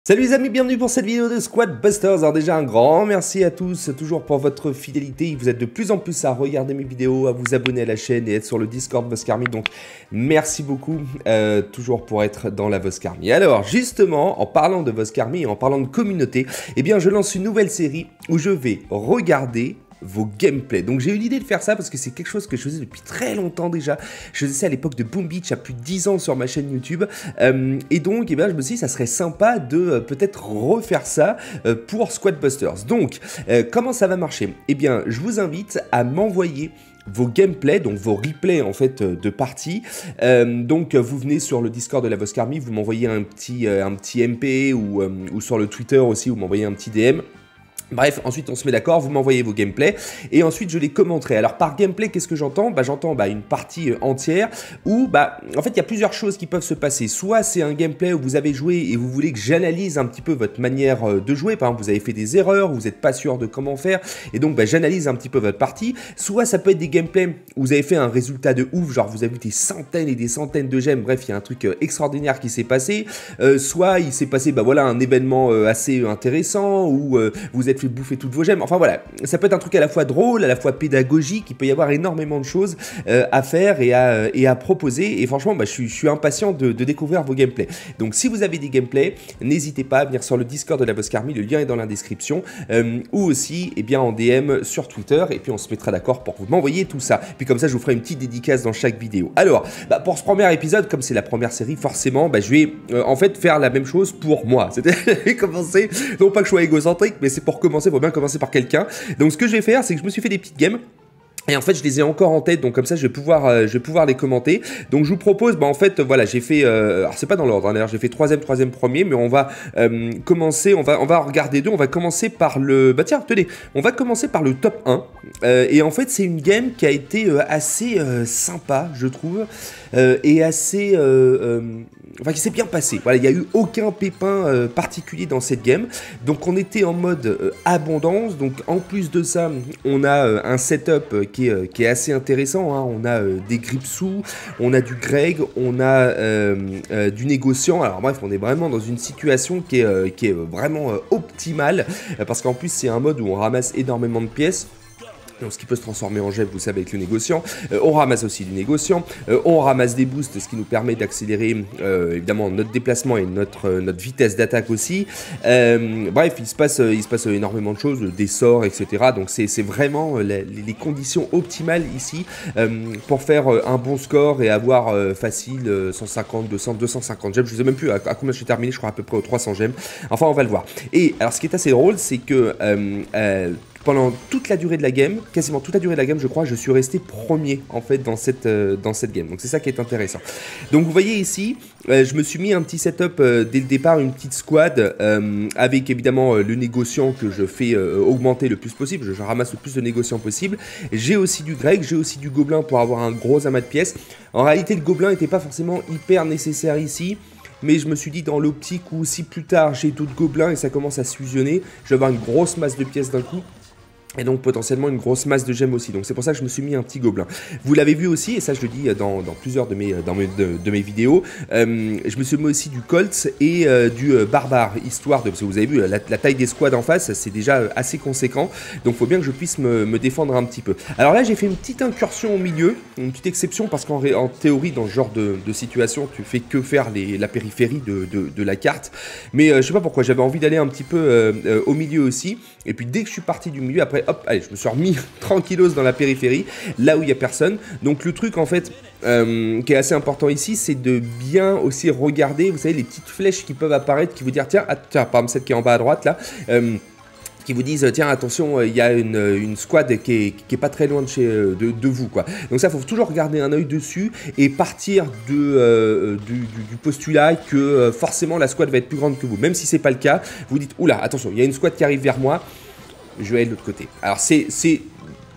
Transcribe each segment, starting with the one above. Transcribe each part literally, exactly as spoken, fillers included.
Salut les amis, bienvenue pour cette vidéo de Squad Busters. Alors déjà un grand merci à tous, toujours pour votre fidélité. Vous êtes de plus en plus à regarder mes vidéos, à vous abonner à la chaîne et être sur le Discord Voscarmy. Donc merci beaucoup, euh, toujours pour être dans la Voscarmy. Alors justement, en parlant de Voscarmy et en parlant de communauté, eh bien je lance une nouvelle série où je vais regarder vos gameplays. Donc j'ai eu l'idée de faire ça parce que c'est quelque chose que je faisais depuis très longtemps déjà. Je faisais ça à l'époque de Boom Beach, il y a plus de dix ans sur ma chaîne YouTube. Euh, et donc eh bien, je me suis dit ça serait sympa de euh, peut-être refaire ça euh, pour Squad Busters. Donc euh, comment ça va marcher? Eh bien je vous invite à m'envoyer vos gameplays, donc vos replays en fait de parties. Euh, donc vous venez sur le Discord de la Voscarmy, vous m'envoyez un petit, euh, un petit M P ou, euh, ou sur le Twitter aussi, vous m'envoyez un petit D M. Bref, ensuite on se met d'accord, vous m'envoyez vos gameplays et ensuite je les commenterai. Alors par gameplay, qu'est-ce que j'entends? Bah j'entends bah, une partie entière où bah en fait il y a plusieurs choses qui peuvent se passer. Soit c'est un gameplay où vous avez joué et vous voulez que j'analyse un petit peu votre manière de jouer. Par exemple, vous avez fait des erreurs, vous n'êtes pas sûr de comment faire et donc bah, j'analyse un petit peu votre partie. Soit ça peut être des gameplays où vous avez fait un résultat de ouf, genre vous avez eu des centaines et des centaines de gemmes. Bref, il y a un truc extraordinaire qui s'est passé. Euh, soit il s'est passé bah, voilà, un événement assez intéressant où euh, vous êtes fait bouffer toutes vos gemmes. Enfin voilà, ça peut être un truc à la fois drôle, à la fois pédagogique, il peut y avoir énormément de choses euh, à faire et à, et à proposer. Et franchement, bah, je, suis, je suis impatient de, de découvrir vos gameplays. Donc si vous avez des gameplays, n'hésitez pas à venir sur le Discord de la Voscarmy, le lien est dans la description, euh, ou aussi eh bien, en D M sur Twitter, et puis on se mettra d'accord pour que vous m'envoyiez tout ça. Puis comme ça, je vous ferai une petite dédicace dans chaque vidéo. Alors, bah, pour ce premier épisode, comme c'est la première série, forcément, bah, je vais euh, en fait faire la même chose pour moi. C'est-à-dire commencer, non pas que je sois égocentrique, mais c'est pour commencer. Il faut bien commencer par quelqu'un. Donc ce que je vais faire, c'est que je me suis fait des petites games. Et en fait, je les ai encore en tête, donc comme ça, je vais pouvoir, euh, je vais pouvoir les commenter. Donc, je vous propose, bah, en fait, voilà, j'ai fait, euh, alors c'est pas dans l'ordre, hein, d'ailleurs, j'ai fait troisième, troisième, premier, mais on va euh, commencer, on va, on va regarder deux. On va commencer par le, bah tiens, tenez, on va commencer par le top un. Euh, et en fait, c'est une game qui a été euh, assez euh, sympa, je trouve, euh, et assez, euh, euh, enfin, qui s'est bien passé. Voilà, il n'y a eu aucun pépin euh, particulier dans cette game. Donc, on était en mode euh, abondance. Donc, en plus de ça, on a euh, un setup euh, Qui est, qui est assez intéressant, hein. On a euh, des Gripsou, on a du Greg, on a euh, euh, du négociant. Alors bref, on est vraiment dans une situation qui est, euh, qui est vraiment euh, optimale, euh, parce qu'en plus c'est un mode où on ramasse énormément de pièces. Donc, ce qui peut se transformer en jet, vous savez, avec le négociant. Euh, on ramasse aussi du négociant. Euh, on ramasse des boosts, ce qui nous permet d'accélérer euh, évidemment notre déplacement et notre, euh, notre vitesse d'attaque aussi. Euh, bref, il se, passe, euh, il se passe énormément de choses, des sorts, et cetera. Donc c'est vraiment euh, les, les conditions optimales ici euh, pour faire euh, un bon score et avoir euh, facile euh, cent cinquante, deux cents, deux cent cinquante gemmes. Je ne sais même plus à, à combien je suis terminé, je crois à peu près aux trois cents gemmes. Enfin, on va le voir. Et alors, ce qui est assez drôle, c'est que euh, euh, pendant toute la durée de la game, quasiment toute la durée de la game, je crois, je suis resté premier en fait dans cette, euh, dans cette game. Donc c'est ça qui est intéressant. Donc vous voyez ici, euh, je me suis mis un petit setup euh, dès le départ, une petite squad euh, avec évidemment euh, le négociant que je fais euh, augmenter le plus possible. Je, je ramasse le plus de négociants possible. J'ai aussi du grec, j'ai aussi du gobelin pour avoir un gros amas de pièces. En réalité, le gobelin n'était pas forcément hyper nécessaire ici. Mais je me suis dit dans l'optique où si plus tard j'ai d'autres gobelins et ça commence à se fusionner, je vais avoir une grosse masse de pièces d'un coup. Et donc potentiellement une grosse masse de gemmes aussi. Donc c'est pour ça que je me suis mis un petit gobelin. Vous l'avez vu aussi, et ça je le dis dans, dans plusieurs de mes, dans mes, de, de mes vidéos, euh, je me suis mis aussi du Colt et euh, du euh, Barbare, histoire de... Parce que vous avez vu, la, la taille des squads en face, c'est déjà assez conséquent. Donc il faut bien que je puisse me, me défendre un petit peu. Alors là j'ai fait une petite incursion au milieu, une petite exception, parce qu'en en théorie, dans ce genre de, de situation, tu fais que faire les, la périphérie de, de, de la carte. Mais euh, je sais pas pourquoi, j'avais envie d'aller un petit peu euh, euh, au milieu aussi. Et puis dès que je suis parti du milieu, après hop, allez, je me suis remis tranquillos dans la périphérie, là où il n'y a personne. Donc le truc en fait euh, qui est assez important ici, c'est de bien aussi regarder, vous savez, les petites flèches qui peuvent apparaître, qui vous dire tiens, ah, tiens par exemple celle qui est en bas à droite là, euh, qui vous disent tiens attention, il y a une, une squad qui est, qui est pas très loin de, chez, de, de vous quoi. Donc ça, faut toujours garder un œil dessus et partir de, euh, du, du, du postulat que euh, forcément la squad va être plus grande que vous. Même si c'est pas le cas, vous dites oula attention, il y a une squad qui arrive vers moi, je vais aller de l'autre côté. Alors c'est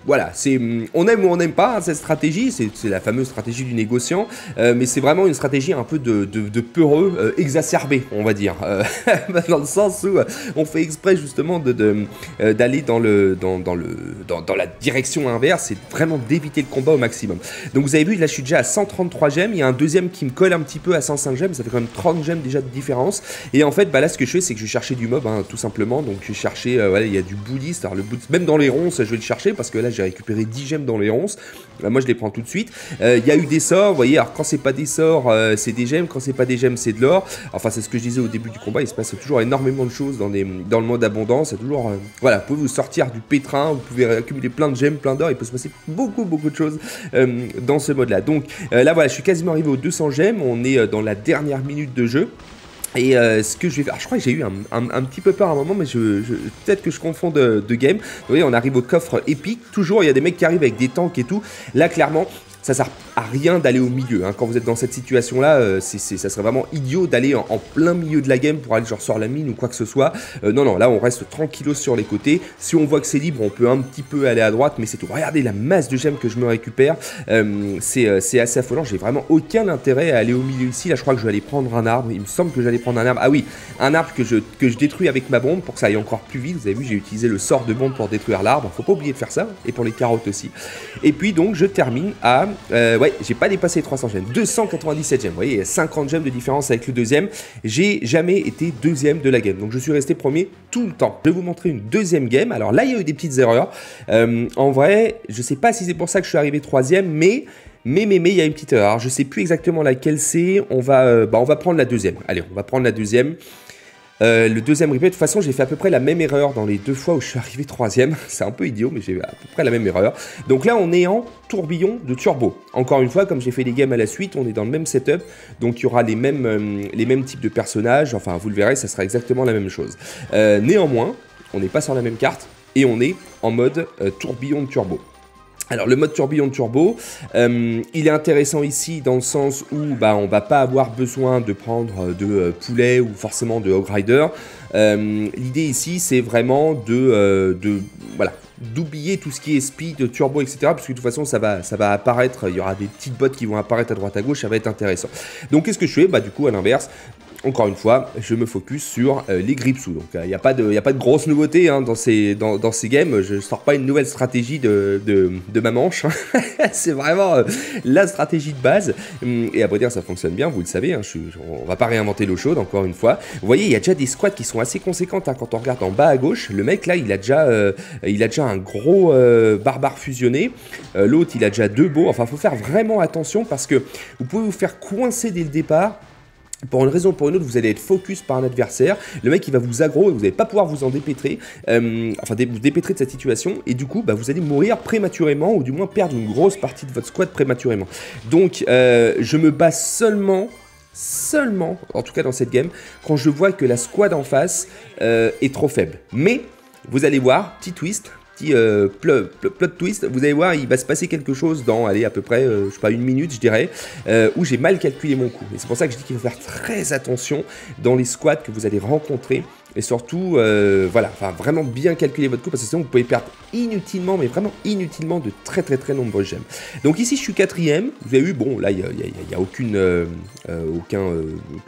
voilà, c'est on aime ou on n'aime pas hein, cette stratégie, c'est la fameuse stratégie du négociant, euh, mais c'est vraiment une stratégie un peu de, de, de peureux euh, exacerbé, on va dire, euh, dans le sens où euh, on fait exprès justement de, de, euh, d'aller dans, le, dans, dans, le, dans, dans la direction inverse, et vraiment d'éviter le combat au maximum. Donc vous avez vu, là je suis déjà à cent trente-trois gemmes, il y a un deuxième qui me colle un petit peu à cent cinq gemmes, ça fait quand même trente gemmes déjà de différence, et en fait bah là ce que je fais c'est que je vais chercher du mob, hein, tout simplement, donc je vais chercher, euh, voilà, il y a du bouliste, alors le bouliste, même dans les ronces je vais le chercher, parce que là j'ai récupéré dix gemmes dans les ronces, là, moi je les prends tout de suite. Il euh, y a eu des sorts, vous voyez, alors quand c'est pas des sorts euh, c'est des gemmes, quand c'est pas des gemmes c'est de l'or, enfin c'est ce que je disais au début du combat, il se passe toujours énormément de choses dans, les, dans le mode abondance, c'est toujours, euh, voilà, vous pouvez vous sortir du pétrin, vous pouvez accumuler plein de gemmes, plein d'or, il peut se passer beaucoup beaucoup de choses euh, dans ce mode là. Donc euh, là voilà, je suis quasiment arrivé aux deux cents gemmes, on est euh, dans la dernière minute de jeu. Et euh, ce que je vais faire, je crois que j'ai eu un, un, un petit peu peur à un moment, mais je, je, peut-être que je confonds de, de game. Vous voyez, on arrive au coffre épique, toujours il y a des mecs qui arrivent avec des tanks et tout. Là clairement, ça sert à rien d'aller au milieu, hein. Quand vous êtes dans cette situation-là, euh, c'est, c'est, ça serait vraiment idiot d'aller en, en plein milieu de la game pour aller genre sur la mine ou quoi que ce soit. Euh, non, non, là on reste tranquillos sur les côtés. Si on voit que c'est libre, on peut un petit peu aller à droite, mais c'est tout. Regardez la masse de gemmes que je me récupère, euh, c'est euh, assez affolant. J'ai vraiment aucun intérêt à aller au milieu ici. Là, je crois que je vais aller prendre un arbre. Il me semble que j'allais prendre un arbre. Ah oui, un arbre que je, que je détruis avec ma bombe pour que ça aille encore plus vite. Vous avez vu, j'ai utilisé le sort de bombe pour détruire l'arbre. Faut pas oublier de faire ça, et pour les carottes aussi. Et puis donc, je termine à... Euh, ouais, j'ai pas dépassé les trois cents gemmes, deux cent quatre-vingt-dix-sept gemmes, vous voyez, il y a cinquante gemmes de différence avec le deuxième. J'ai jamais été deuxième de la game, donc je suis resté premier tout le temps. Je vais vous montrer une deuxième game. Alors là, il y a eu des petites erreurs. Euh, en vrai, je sais pas si c'est pour ça que je suis arrivé troisième, mais... Mais, mais, mais, il y a une petite erreur. Alors, je sais plus exactement laquelle c'est. On va, euh, bah, on va prendre la deuxième. Allez, on va prendre la deuxième. Euh, le deuxième replay, de toute façon j'ai fait à peu près la même erreur dans les deux fois où je suis arrivé troisième, c'est un peu idiot mais j'ai à peu près la même erreur. Donc là on est en tourbillon de turbo, encore une fois comme j'ai fait les games à la suite, on est dans le même setup, donc il y aura les mêmes, euh, les mêmes types de personnages, enfin vous le verrez ça sera exactement la même chose. Euh, néanmoins, on n'est pas sur la même carte et on est en mode euh, tourbillon de turbo. Alors le mode tourbillon de turbo, euh, il est intéressant ici dans le sens où bah, on va pas avoir besoin de prendre de euh, poulet ou forcément de hog rider. Euh, L'idée ici c'est vraiment de, euh, de voilà, d'oublier tout ce qui est speed, turbo, et cetera. Parce que de toute façon ça va, ça va apparaître, il y aura des petites bottes qui vont apparaître à droite à gauche, ça va être intéressant. Donc qu'est-ce que je fais? Bah du coup à l'inverse, encore une fois, je me focus sur euh, les Gripsou. Donc, il euh, n'y a, a pas de grosse nouveauté hein, dans, ces, dans, dans ces games. Je ne sors pas une nouvelle stratégie de, de, de ma manche. C'est vraiment euh, la stratégie de base. Et à vrai dire, ça fonctionne bien, vous le savez. Hein, je, je, on ne va pas réinventer l'eau chaude, encore une fois. Vous voyez, il y a déjà des squads qui sont assez conséquentes. Hein, quand on regarde en bas à gauche, le mec, là, il a déjà, euh, il a déjà un gros euh, barbare fusionné. Euh, L'autre, il a déjà deux beaux. Enfin, il faut faire vraiment attention parce que vous pouvez vous faire coincer dès le départ. Pour une raison ou pour une autre, vous allez être focus par un adversaire, le mec il va vous aggro et vous n'allez pas pouvoir vous en dépêtrer, euh, enfin dé vous dépêtrer de cette situation, et du coup bah, vous allez mourir prématurément, ou du moins perdre une grosse partie de votre squad prématurément. Donc euh, je me base seulement, seulement, en tout cas dans cette game, quand je vois que la squad en face euh, est trop faible. Mais vous allez voir, petit twist, petit euh, plot, plot, plot twist, vous allez voir, il va se passer quelque chose dans, allez, à peu près, euh, je sais pas, une minute, je dirais, euh, où j'ai mal calculé mon coup. Et c'est pour ça que je dis qu'il faut faire très attention dans les squads que vous allez rencontrer. Et surtout, euh, voilà, enfin, vraiment bien calculer votre coup, parce que sinon vous pouvez perdre inutilement, mais vraiment inutilement, de très très très nombreux gemmes. Donc ici, je suis quatrième. Vous avez vu, bon, là, il n'y a, y a, y a aucune, euh, euh, aucun... Euh,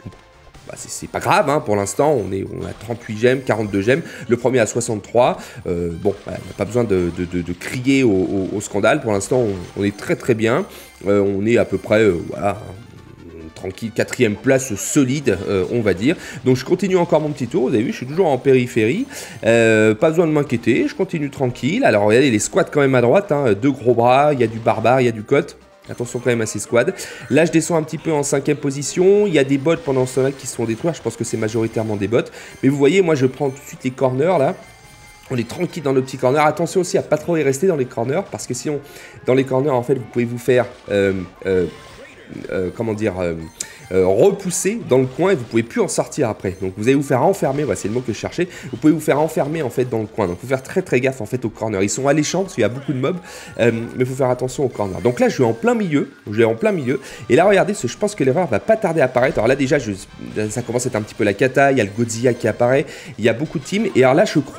Bah, c'est pas grave, hein, pour l'instant, on, on a trente-huit gemmes, quarante-deux gemmes, le premier à soixante-trois, euh, bon, voilà, il n'y a pas besoin de, de, de, de crier au, au, au scandale, pour l'instant, on, on est très très bien, euh, on est à peu près, euh, voilà, tranquille, quatrième place solide, euh, on va dire. Donc je continue encore mon petit tour, vous avez vu, je suis toujours en périphérie, euh, pas besoin de m'inquiéter, je continue tranquille. Alors regardez les squats quand même à droite, hein, deux gros bras, il y a du barbare, il y a du colt. Attention quand même à ces squads. Là, je descends un petit peu en cinquième position. Il y a des bots pendant ce temps-là qui se font détruire. Je pense que c'est majoritairement des bots. Mais vous voyez, moi, je prends tout de suite les corners, là. On est tranquille dans nos petits corners. Attention aussi à pas trop y rester dans les corners. Parce que sinon, dans les corners, en fait, vous pouvez vous faire... Euh, euh, euh, comment dire... Euh, Euh, repousser dans le coin et vous pouvez plus en sortir après. Donc vous allez vous faire enfermer, voilà, c'est le mot que je cherchais, vous pouvez vous faire enfermer en fait dans le coin. Donc il faut faire très très gaffe en fait aux corners. Ils sont alléchants parce qu'il y a beaucoup de mobs, euh, mais il faut faire attention aux corners. Donc là je suis en plein milieu, je suis en plein milieu, et là regardez, je pense que l'erreur va pas tarder à apparaître. Alors là déjà je, ça commence à être un petit peu la cata, il y a le Godzilla qui apparaît, il y a beaucoup de teams, et alors là je crois,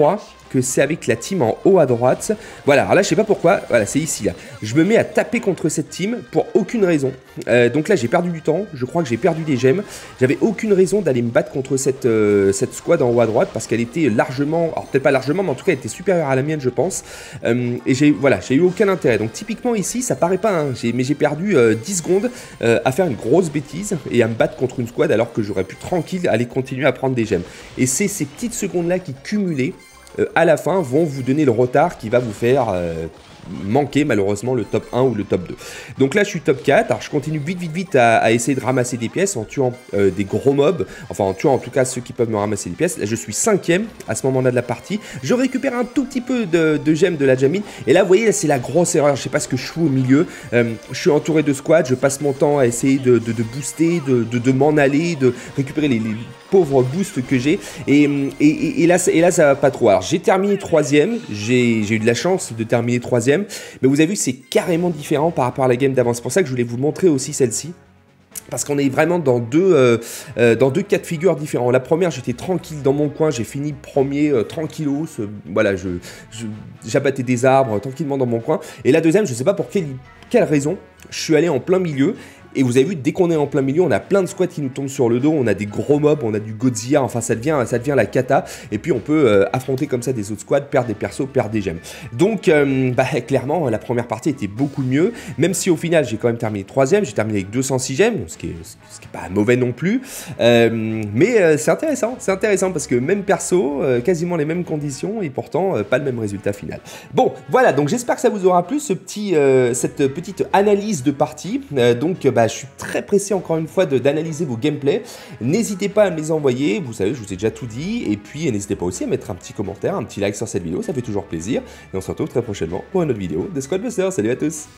que c'est avec la team en haut à droite. Voilà, alors là je sais pas pourquoi, voilà c'est ici là. Je me mets à taper contre cette team pour aucune raison. Euh, donc là j'ai perdu du temps, je crois que j'ai perdu des gemmes. J'avais aucune raison d'aller me battre contre cette, euh, cette squad en haut à droite parce qu'elle était largement, alors peut-être pas largement, mais en tout cas elle était supérieure à la mienne je pense. Euh, et j'ai voilà, j'ai eu aucun intérêt. Donc typiquement ici ça paraît pas, hein, mais j'ai perdu euh, dix secondes euh, à faire une grosse bêtise et à me battre contre une squad alors que j'aurais pu tranquille aller continuer à prendre des gemmes. Et c'est ces petites secondes là qui cumulées euh, à la fin vont vous donner le retard qui va vous faire euh, manquer malheureusement le top un ou le top deux. Donc là je suis top quatre, alors je continue vite vite vite à, à essayer de ramasser des pièces en tuant euh, des gros mobs, enfin en tuant en tout cas ceux qui peuvent me ramasser des pièces. Là je suis cinquième à ce moment là de la partie, je récupère un tout petit peu de, de gemmes de la Jamine et là vous voyez c'est la grosse erreur, je sais pas ce que je fous au milieu, euh, je suis entouré de squads, je passe mon temps à essayer de, de, de booster, de, de, de m'en aller, de récupérer les, les pauvres boosts que j'ai et, et, et, et, là, et là ça va pas trop. Alors j'ai terminé troisième, j'ai eu de la chance de terminer troisième. Mais vous avez vu c'est carrément différent par rapport à la game d'avant. C'est pour ça que je voulais vous montrer aussi celle-ci. Parce qu'on est vraiment dans deux, euh, euh, dans deux cas de figure différents. La première, j'étais tranquille dans mon coin, j'ai fini premier euh, tranquillos. Euh, voilà, je, je, j'abattais des arbres euh, tranquillement dans mon coin. Et la deuxième, je ne sais pas pour quelle, quelle raison, je suis allé en plein milieu. Et vous avez vu, dès qu'on est en plein milieu, on a plein de squads qui nous tombent sur le dos, on a des gros mobs, on a du Godzilla, enfin ça devient, ça devient la cata. Et puis on peut euh, affronter comme ça des autres squads, perdre des persos, perdre des gemmes. Donc euh, bah, clairement, la première partie était beaucoup mieux, même si au final j'ai quand même terminé troisième, j'ai terminé avec deux cent six gemmes, ce qui est, ce qui est pas mauvais non plus. Euh, mais euh, c'est intéressant, c'est intéressant parce que même perso, euh, quasiment les mêmes conditions et pourtant euh, pas le même résultat final. Bon, voilà, donc j'espère que ça vous aura plu, ce petit, euh, cette petite analyse de partie. Euh, donc bah, je suis très pressé encore une fois d'analyser vos gameplays. N'hésitez pas à me les envoyer, vous savez, je vous ai déjà tout dit. Et puis n'hésitez pas aussi à mettre un petit commentaire, un petit like sur cette vidéo, ça fait toujours plaisir. Et on se retrouve très prochainement pour une autre vidéo de Squad Busters. Salut à tous!